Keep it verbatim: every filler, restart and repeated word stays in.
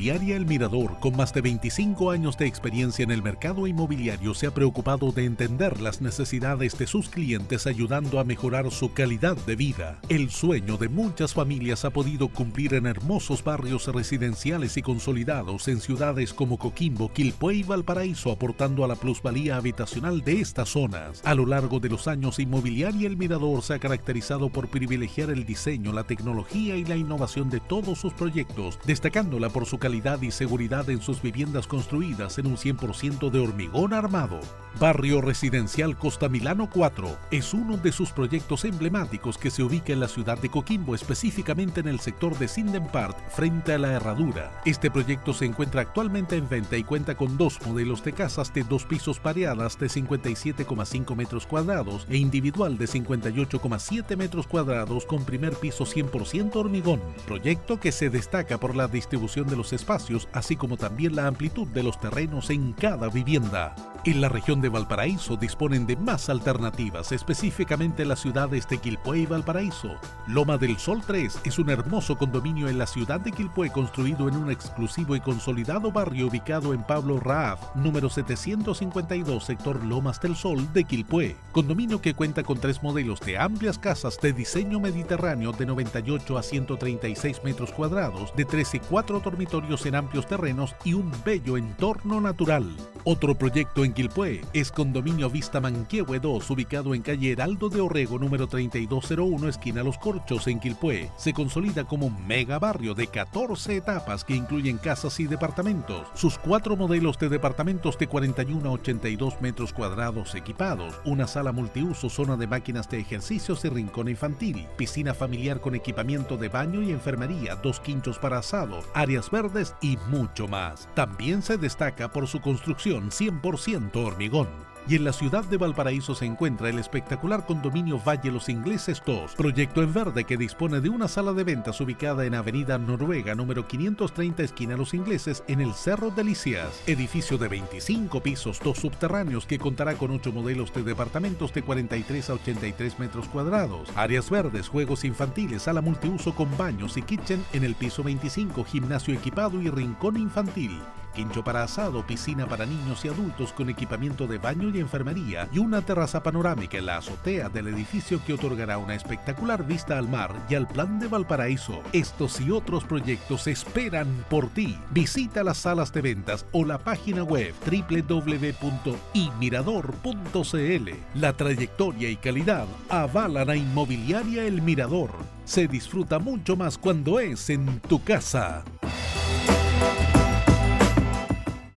Inmobiliaria El Mirador, con más de veinticinco años de experiencia en el mercado inmobiliario, se ha preocupado de entender las necesidades de sus clientes, ayudando a mejorar su calidad de vida. El sueño de muchas familias ha podido cumplir en hermosos barrios residenciales y consolidados en ciudades como Coquimbo, Quilpué y Valparaíso, aportando a la plusvalía habitacional de estas zonas. A lo largo de los años, Inmobiliaria El Mirador se ha caracterizado por privilegiar el diseño, la tecnología y la innovación de todos sus proyectos, destacándola por su calidad y seguridad en sus viviendas construidas en un cien por ciento de hormigón armado. Barrio Residencial Costa Milano cuatro es uno de sus proyectos emblemáticos, que se ubica en la ciudad de Coquimbo, específicamente en el sector de Sindenpark, frente a la Herradura. Este proyecto se encuentra actualmente en venta y cuenta con dos modelos de casas de dos pisos pareadas de cincuenta y siete coma cinco metros cuadrados e individual de cincuenta y ocho coma siete metros cuadrados, con primer piso cien por ciento hormigón. Proyecto que se destaca por la distribución de los espacios, así como también la amplitud de los terrenos en cada vivienda. En la región de Valparaíso disponen de más alternativas, específicamente en las ciudades de Quilpué y Valparaíso. Loma del Sol tres es un hermoso condominio en la ciudad de Quilpué, construido en un exclusivo y consolidado barrio ubicado en Pablo Raab, número setecientos cincuenta y dos, sector Lomas del Sol de Quilpué. Condominio que cuenta con tres modelos de amplias casas de diseño mediterráneo de noventa y ocho a ciento treinta y seis metros cuadrados, de tres y cuatro dormitorios en amplios terrenos y un bello entorno natural. Otro proyecto en Quilpué es Condominio Vista Manquehue dos, ubicado en calle Heraldo de Orrego, número treinta y dos cero uno, esquina Los Corchos, en Quilpué. Se consolida como un mega barrio de catorce etapas que incluyen casas y departamentos. Sus cuatro modelos de departamentos de cuarenta y uno a ochenta y dos metros cuadrados equipados, una sala multiuso, zona de máquinas de ejercicios y rincón infantil, piscina familiar con equipamiento de baño y enfermería, dos quinchos para asado, áreas verdes y mucho más. También se destaca por su construcción cien por ciento hormigón. Y en la ciudad de Valparaíso se encuentra el espectacular condominio Valle Los Ingleses dos, proyecto en verde que dispone de una sala de ventas ubicada en Avenida Noruega, número quinientos treinta, esquina Los Ingleses, en el Cerro Delicias. Edificio de veinticinco pisos, dos subterráneos, que contará con ocho modelos de departamentos de cuarenta y tres a ochenta y tres metros cuadrados, áreas verdes, juegos infantiles, sala multiuso con baños y kitchen en el piso veinticinco, gimnasio equipado y rincón infantil, quincho para asado, piscina para niños y adultos con equipamiento de baño y enfermería, y una terraza panorámica en la azotea del edificio que otorgará una espectacular vista al mar y al Plan de Valparaíso. Estos y otros proyectos esperan por ti. Visita las salas de ventas o la página web doble u doble u doble u punto i mirador punto c l. La trayectoria y calidad avalan a Inmobiliaria El Mirador. Se disfruta mucho más cuando es en tu casa.